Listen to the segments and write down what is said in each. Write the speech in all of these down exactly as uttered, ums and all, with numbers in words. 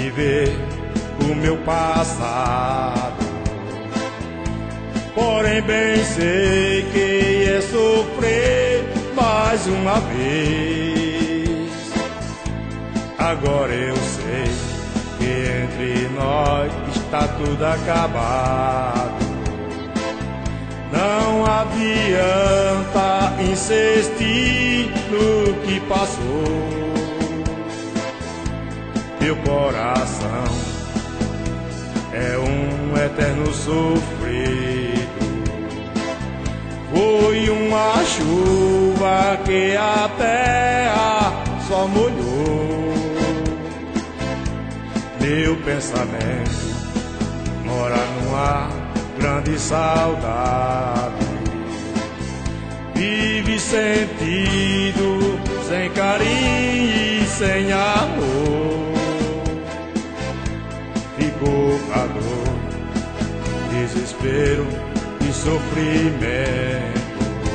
reviver o meu passado. Porém bem sei que é sofrer mais uma vez. Agora eu sei que entre nós está tudo acabado. Não adianta insistir no que passou. Meu coração é um eterno sofrido. Foi uma chuva que a terra só molhou. Meu pensamento mora numa grande saudade. Vive sentido, sem carinho e sem amor. Ficou a dor, desespero e sofrimento.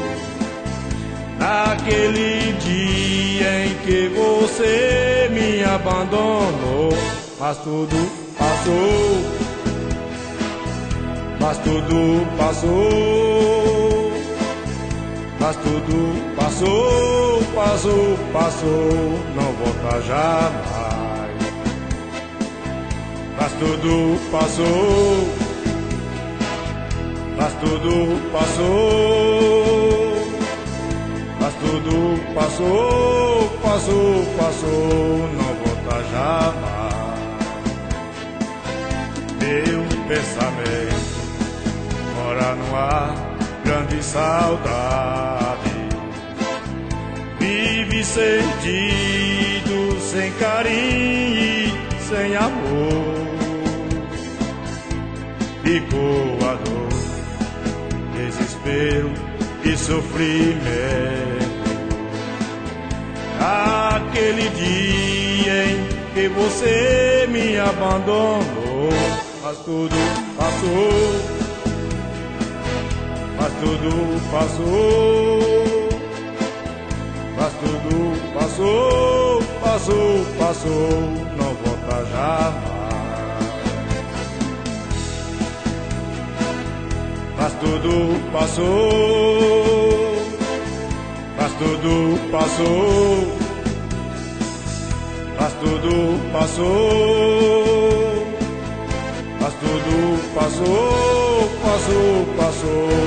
Naquele dia em que você me abandonou, mas tudo passou, mas tudo passou, mas tudo passou, passou, passou, não volta jamais. Mas tudo passou, mas tudo passou, mas tudo passou, passou, passou, não volta jamais. Meu pensamento mora numa grande saudade. Vive sentido, sem carinho e sem amor. Ficou a dor, desespero e sofrimento. Aquele dia em que você me abandonou, mas tudo passou, mas tudo passou, mas tudo passou, passou, passou, não volta jamais. Mas tudo passou, mas tudo passou, mas tudo passou, mas tudo passou, passou, passou.